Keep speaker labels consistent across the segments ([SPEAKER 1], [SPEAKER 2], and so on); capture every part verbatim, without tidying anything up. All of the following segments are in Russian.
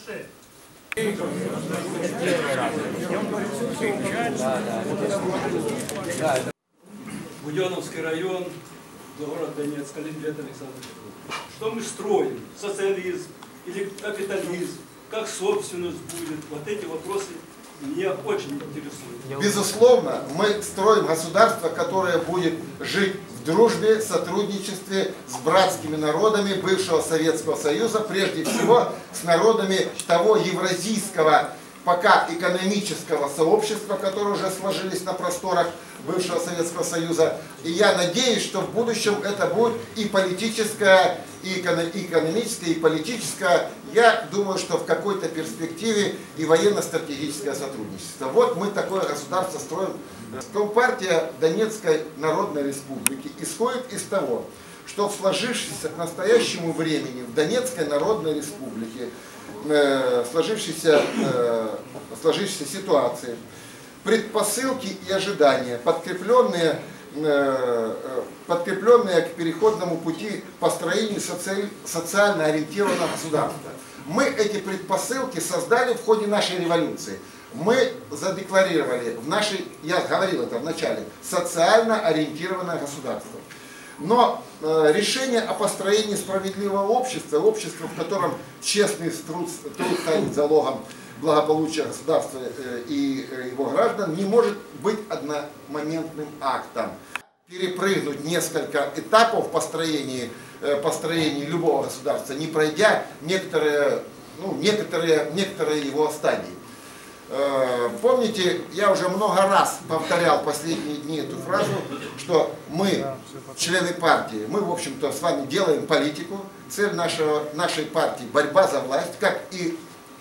[SPEAKER 1] Буденновский район, город Донецк, Олимпиад Александрович. Что мы строим? Социализм или капитализм? Как собственность будет? Вот эти вопросы меня очень интересуют.
[SPEAKER 2] Безусловно, мы строим государство, которое будет жить в дружбе, сотрудничестве с братскими народами бывшего Советского Союза, прежде всего с народами того евразийского, пока экономического сообщества, которые уже сложились на просторах бывшего Советского Союза. И я надеюсь, что в будущем это будет и политическое, и экономическое, и политическое. Я думаю, что в какой-то перспективе и военно-стратегическое сотрудничество. Вот мы такое государство строим. Компартия Донецкой Народной Республики исходит из того, что в сложившейся к настоящему времени в Донецкой Народной Республике э, сложившейся, э, сложившейся ситуации, предпосылки и ожидания, подкрепленные, э, подкрепленные к переходному пути построению соци... социально ориентированного государства. Мы эти предпосылки создали в ходе нашей революции. Мы задекларировали в нашей, я говорил это в начале, социально ориентированное государство. Но э, решение о построении справедливого общества, общества, в котором честный труд, труд станет залогом благополучия государства э, и э, его граждан, не может быть одномоментным актом. Перепрыгнуть несколько этапов в построении, э, построении любого государства, не пройдя некоторые, ну, некоторые, некоторые его стадии. Помните, я уже много раз повторял в последние дни эту фразу, что мы, члены партии, мы, в общем-то, с вами делаем политику. Цель нашего, нашей партии – борьба за власть, как и,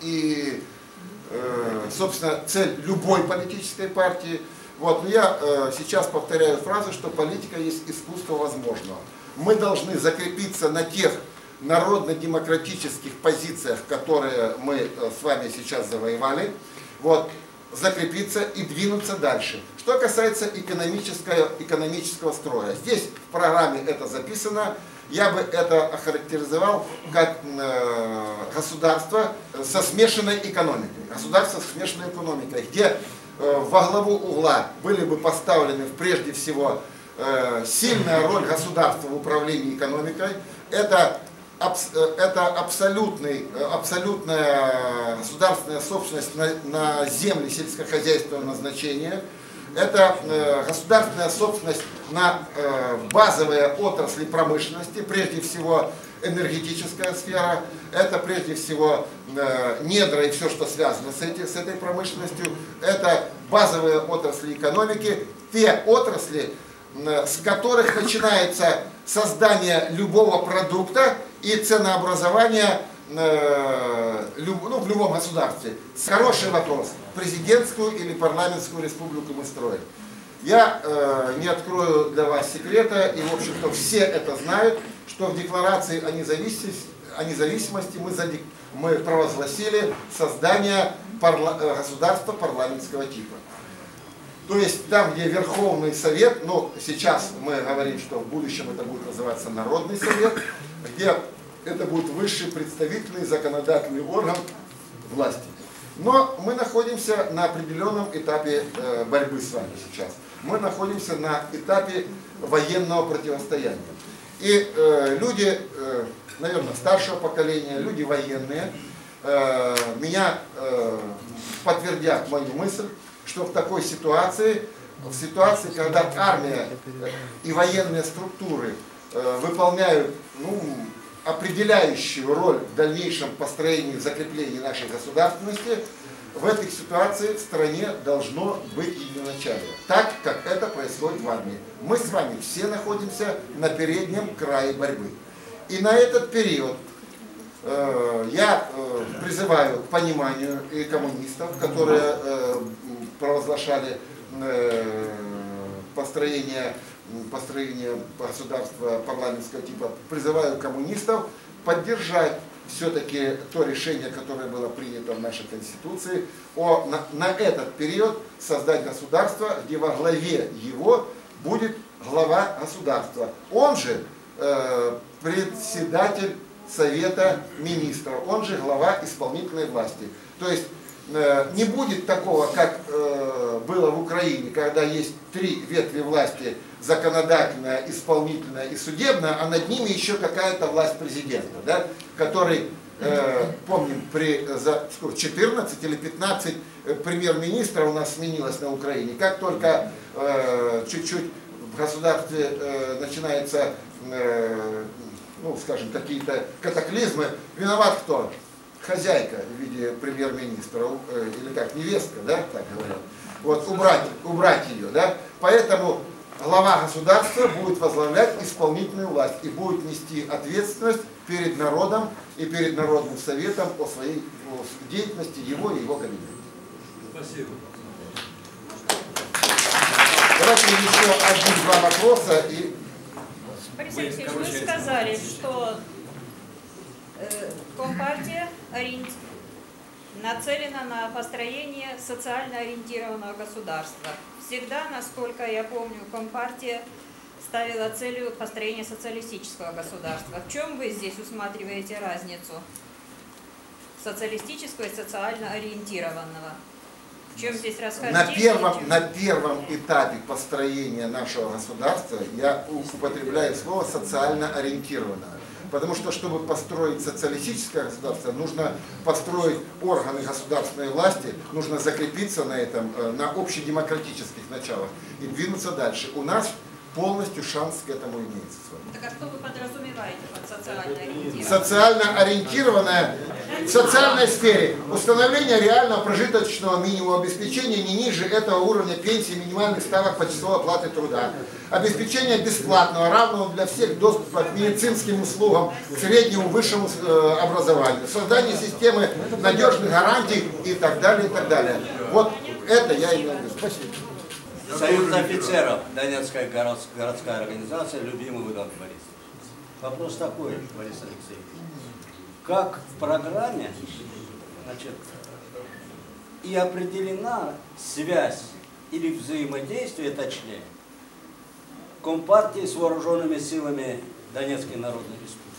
[SPEAKER 2] и собственно, цель любой политической партии. Вот, но я сейчас повторяю фразу, что политика есть искусство возможного. Мы должны закрепиться на тех народно-демократических позициях, которые мы с вами сейчас завоевали. Вот, закрепиться и двинуться дальше. Что касается экономического, экономического строя. Здесь в программе это записано. Я бы это охарактеризовал как э, государство со смешанной экономикой. Государство со смешанной экономикой, где э, во главу угла были бы поставлены прежде всего э, сильная роль государства в управлении экономикой. Это Это абсолютный, абсолютная государственная собственность на, на земли сельскохозяйственного назначения. Это э, государственная собственность на э, базовые отрасли промышленности, прежде всего энергетическая сфера. Это прежде всего э, недра и все, что связано с, эти, с этой промышленностью. Это базовые отрасли экономики, те отрасли, э, с которых начинается создание любого продукта и ценообразование э, люб, ну, в любом государстве. Хороший вопрос. Президентскую или парламентскую республику мы строим. Я э, не открою для вас секрета, и в общем-то все это знают, что в декларации о независимости, о независимости мы, задек, мы провозгласили создание парла, государства парламентского типа. То есть там, где Верховный Совет, ну сейчас мы говорим, что в будущем это будет называться Народный Совет, где это будет высший представительный законодательный орган власти. Но мы находимся на определенном этапе э, борьбы с вами сейчас. Мы находимся на этапе военного противостояния. И э, люди, э, наверное, старшего поколения, люди военные, э, меня э, подтвердят мою мысль, что в такой ситуации, в ситуации, когда армия и военные структуры э, выполняют ну, определяющую роль в дальнейшем построении и закреплении нашей государственности, в этой ситуации в стране должно быть единоначалие. Так, как это происходит в армии. Мы с вами все находимся на переднем крае борьбы. И на этот период э, я э, призываю к пониманию и коммунистов, которые э, провозглашали э, построение, построение государства парламентского типа, призываю коммунистов поддержать все-таки то решение, которое было принято в нашей Конституции, о, на, на этот период создать государство, где во главе его будет глава государства. Он же э, председатель Совета Министров, он же глава исполнительной власти. То есть э, не будет такого, как э, было в Украине, когда есть три ветви власти: законодательная, исполнительная и судебная, а над ними еще какая-то власть президента, да, который, э, помним, при за сколько, четырнадцать или пятнадцать премьер-министров у нас сменилось на Украине. Как только э, чуть-чуть в государстве э, начинается, э, ну, скажем, какие-то катаклизмы, виноват кто? Хозяйка в виде премьер-министра, э, или как, невестка, да, так говорят. Вот, убрать, убрать ее, да. Поэтому глава государства будет возглавлять исполнительную власть и будет нести ответственность перед народом и перед Народным советом о своей о деятельности его и его кабинета.
[SPEAKER 1] Спасибо.
[SPEAKER 2] Давайте еще один-два вопроса. И...
[SPEAKER 3] Борис Алексеевич, вы сказали, что э, Компартия ориенти... нацелена на построение социально ориентированного государства. Всегда, насколько я помню, Компартия ставила целью построения социалистического государства. В чем вы здесь усматриваете разницу социалистического и социально ориентированного? В чем здесь расхождение?
[SPEAKER 2] На первом, на первом этапе построения нашего государства я употребляю слово социально ориентированное. Потому что, чтобы построить социалистическое государство, нужно построить органы государственной власти, нужно закрепиться на этом, на общедемократических началах и двинуться дальше. У нас полностью шанс к этому имеется с вами.
[SPEAKER 3] Так а что вы подразумеваете под социально ориентированное?
[SPEAKER 2] Социально ориентированное в социальной сфере установление реального прожиточного минимума, обеспечение не ниже этого уровня пенсии, минимальных ставок почасовой оплаты труда, обеспечение бесплатного, равного для всех доступа к медицинским услугам, к среднему высшему образованию, создание системы надежных гарантий и так далее, и так далее. Вот это я имею в виду. Спасибо.
[SPEAKER 4] Союз офицеров, Донецкая городская организация, любимый Выдон Борис. Вопрос такой, Борис Алексеевич. Как в программе, значит, и определена связь или взаимодействие, точнее, Компартии с вооруженными силами Донецкой Народной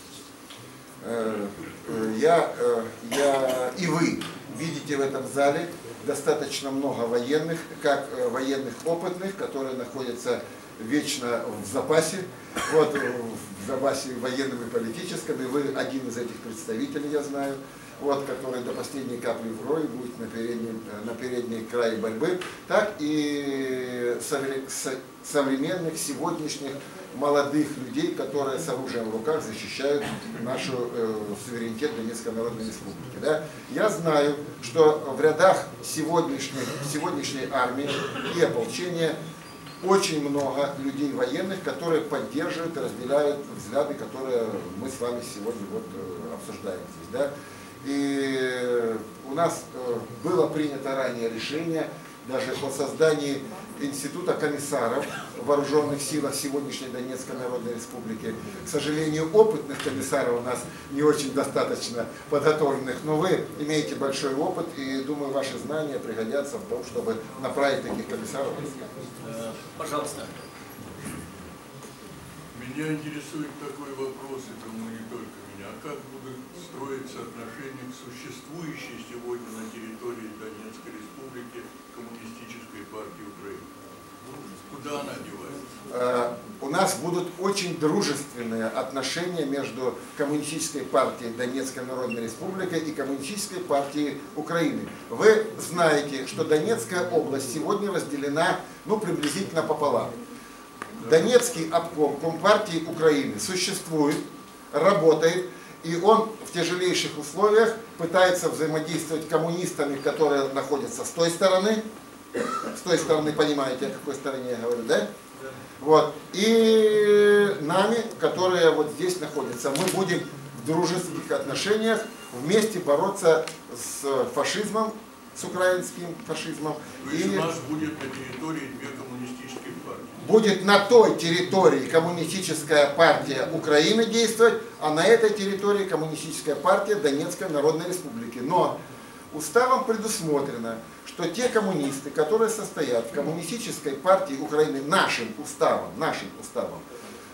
[SPEAKER 4] Республики?
[SPEAKER 2] Я, я и вы видите в этом зале достаточно много военных, как военных опытных, которые находятся вечно в запасе, вот, в запасе военном и политическом, и вы один из этих представителей, я знаю, вот, который до последней капли в крови будет на переднем, на передней крае борьбы, так и современных, сегодняшних молодых людей, которые с оружием в руках защищают нашу э, суверенитет Донецкой Народной Республики. Да? Я знаю, что в рядах сегодняшней, сегодняшней армии и ополчения очень много людей военных, которые поддерживают и разделяют взгляды, которые мы с вами сегодня вот, э, обсуждаем здесь. Да? И у нас э, было принято ранее решение даже о создании института комиссаров в вооруженных силах сегодняшней Донецкой Народной Республики. К сожалению, опытных комиссаров у нас не очень достаточно подготовленных, но вы имеете большой опыт, и, думаю, ваши знания пригодятся в том, чтобы направить таких комиссаров.
[SPEAKER 4] Пожалуйста.
[SPEAKER 5] Меня интересует такой вопрос, и думаю, не только меня. А как будут строиться отношения к существующей сегодня на территории Донецкой Республики Коммунистической партии Украины? Куда она девается?
[SPEAKER 2] У нас будут очень дружественные отношения между Коммунистической партией Донецкой Народной Республики и Коммунистической партией Украины. Вы знаете, что Донецкая область сегодня разделена, ну, приблизительно пополам. Донецкий обком Компартии Украины существует, работает, и он в тяжелейших условиях пытается взаимодействовать с коммунистами, которые находятся с той стороны. С той стороны, понимаете, о какой стороне я говорю, да? Вот. И нами, которые вот здесь находятся. Мы будем в дружеских отношениях вместе бороться с фашизмом, с украинским фашизмом.
[SPEAKER 5] То есть и у нас будет на территории две коммунистические партии?
[SPEAKER 2] Будет на той территории коммунистическая партия Украины действовать, а на этой территории коммунистическая партия Донецкой Народной Республики. Но уставом предусмотрено, что те коммунисты, которые состоят в Коммунистической партии Украины нашим уставом, нашим уставом,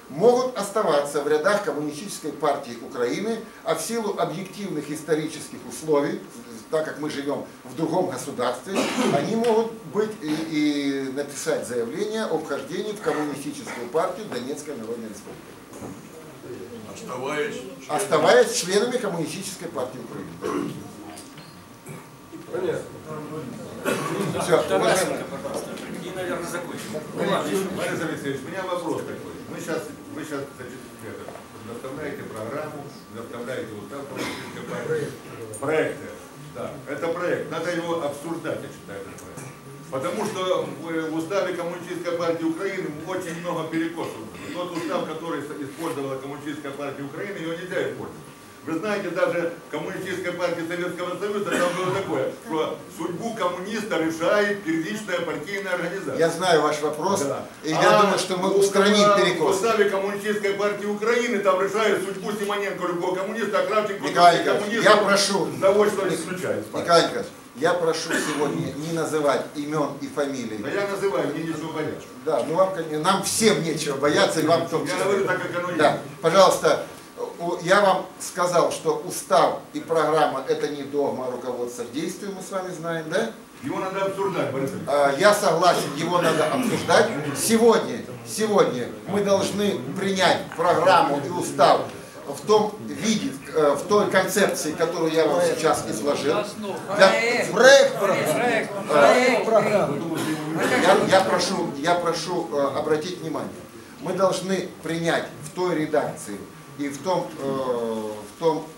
[SPEAKER 2] могут оставаться в рядах Коммунистической партии Украины, а в силу объективных исторических условий, так как мы живем в другом государстве, они могут быть и, и написать заявление о вхождении в Коммунистическую партию Донецкой Народной Республики.
[SPEAKER 5] Оставаясь,
[SPEAKER 2] Оставаясь членами Коммунистической партии Украины.
[SPEAKER 6] Понятно.
[SPEAKER 2] Все, уважаемые.
[SPEAKER 6] И, наверное, закончим.
[SPEAKER 7] Борис Алексеевич, у меня вопрос такой. Мы сейчас, вы сейчас заставляете программу, заставляете устав коммунистической партии. Проекты. Да, это проект. Надо его обсуждать, я считаю, этот проект. Потому что в уставе Коммунистической партии Украины очень много перекосов. Тот устав, который использовала Коммунистическая партия Украины, его нельзя использовать. Вы знаете, даже Коммунистическая партия Советского Союза, там было такое, что судьбу коммуниста решает первичная партийная организация.
[SPEAKER 2] Я знаю ваш вопрос,
[SPEAKER 7] Да.
[SPEAKER 2] и я
[SPEAKER 7] а
[SPEAKER 2] думаю, что мы устраним
[SPEAKER 7] в
[SPEAKER 2] перекос.
[SPEAKER 7] уставе Коммунистической партии Украины там решает судьбу Симоненко любого коммуниста, а Кравченко
[SPEAKER 2] Николай Николаевич, я прошу,
[SPEAKER 7] того, что исключает.
[SPEAKER 2] Николай Николаевич, я прошу сегодня не называть имен и фамилий.
[SPEAKER 7] Да я называю, мне нечего бояться.
[SPEAKER 2] Да, ну вам, нам всем нечего бояться, и вам в том числе.
[SPEAKER 7] Я говорю так, как оно есть.
[SPEAKER 2] Да, пожалуйста, я вам сказал, что устав и программа это не догма, а руководство к действию, мы с вами знаем, да?
[SPEAKER 7] Его надо обсуждать, Борис Алексеевич.
[SPEAKER 2] Я согласен, его надо обсуждать. Сегодня, сегодня мы должны принять программу и устав в том виде, в той концепции, которую я вам сейчас изложил. Для... Проект, проект, я, я прошу, я прошу обратить внимание. Мы должны принять в той редакции и в том, в том,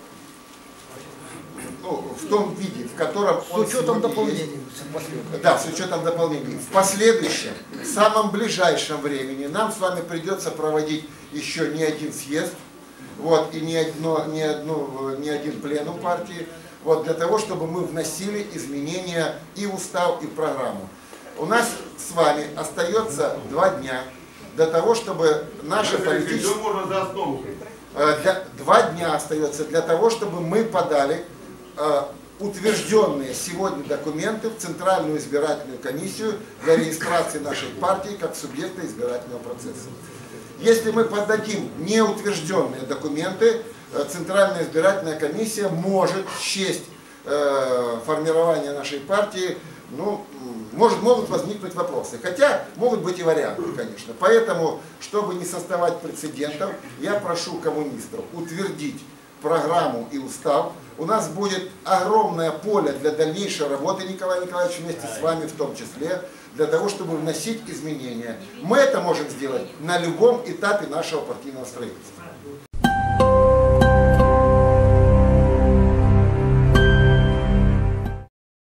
[SPEAKER 2] ну, в том виде, в котором он
[SPEAKER 8] с учетом дополнений.
[SPEAKER 2] Есть. Да, с учетом дополнений. В последующем, в самом ближайшем времени нам с вами придется проводить еще не один съезд, вот, и не, одно, не, одну, не один пленум партии, вот, для того, чтобы мы вносили изменения и в устав, и в программу. У нас с вами остается два дня для того, чтобы наши политические...
[SPEAKER 7] можно за основу.
[SPEAKER 2] Для, два дня остается для того, чтобы мы подали э, утвержденные сегодня документы в Центральную избирательную комиссию для регистрации нашей партии как субъекта избирательного процесса. Если мы подадим неутвержденные документы, э, Центральная избирательная комиссия может счесть э, формирование нашей партии, ну, может, могут возникнуть вопросы. Хотя могут быть и варианты, конечно. Поэтому, чтобы не создавать прецедентов, я прошу коммунистов утвердить программу и устав. У нас будет огромное поле для дальнейшей работы, Николай Николаевич, вместе с вами в том числе, для того, чтобы вносить изменения. Мы это можем сделать на любом этапе нашего партийного строительства.